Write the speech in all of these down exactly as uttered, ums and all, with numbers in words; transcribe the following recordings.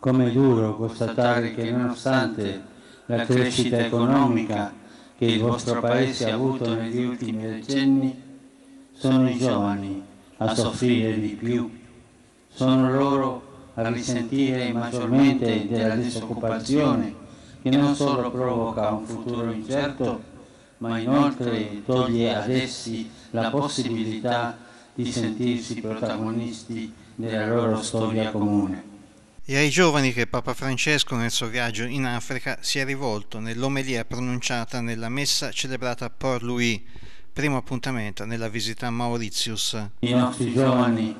Com'è duro constatare che nonostante la crescita economica che il vostro Paese ha avuto negli ultimi decenni, sono i giovani a soffrire di più, sono loro a risentire maggiormente della disoccupazione che non solo provoca un futuro incerto, ma inoltre toglie ad essi la possibilità di sentirsi protagonisti della loro storia comune. E ai giovani che Papa Francesco nel suo viaggio in Africa si è rivolto nell'omelia pronunciata nella messa celebrata a Port-Louis, primo appuntamento nella visita a Mauritius. I nostri giovani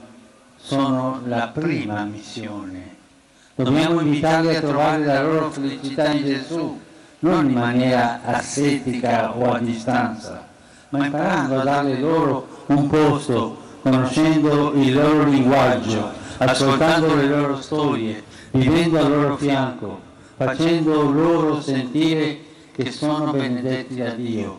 sono la prima missione. Dobbiamo invitarli a trovare la loro felicità in Gesù, non in maniera ascetica o a distanza, ma imparando a darle loro un posto, conoscendo il loro linguaggio, ascoltando le loro storie, vivendo al loro fianco, facendo loro sentire che sono benedetti da Dio.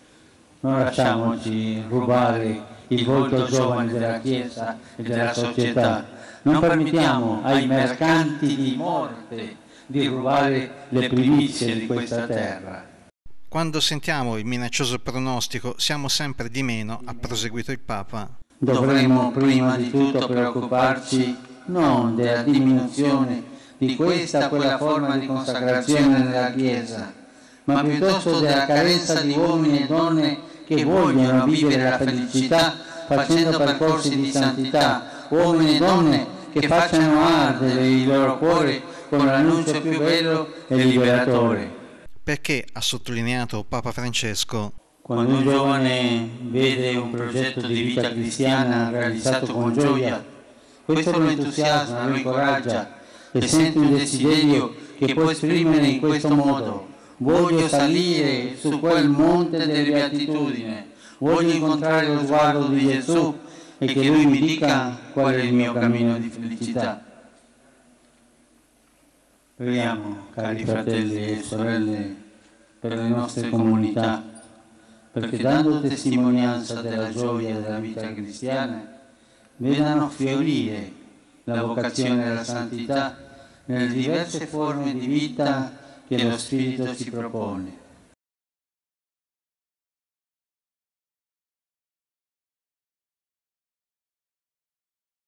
Non lasciamoci rubare il volto giovane della Chiesa e della società. Non permettiamo ai mercanti di morte di rubare le primizie di questa terra. Quando sentiamo il minaccioso pronostico, siamo sempre di meno, ha proseguito il Papa. Dovremmo prima di tutto preoccuparci non della diminuzione di questa o quella forma di consacrazione nella Chiesa, ma piuttosto della carenza di uomini e donne che vogliono vivere la felicità facendo percorsi di santità, uomini e donne che facciano ardere il loro cuore con l'annuncio più bello e liberatore. Perché, ha sottolineato Papa Francesco, quando un giovane vede un progetto di vita cristiana realizzato con gioia, questo lo entusiasma, lo incoraggia e sente un desiderio che può esprimere in questo modo: voglio salire su quel monte delle beatitudini, voglio incontrare lo sguardo di Gesù e che Lui mi dica qual è il mio cammino di felicità. Preghiamo, cari fratelli e sorelle, per le nostre comunità, perché dando testimonianza della gioia della vita cristiana, vedano fiorire la vocazione alla santità nelle diverse forme di vita che lo Spirito ci propone.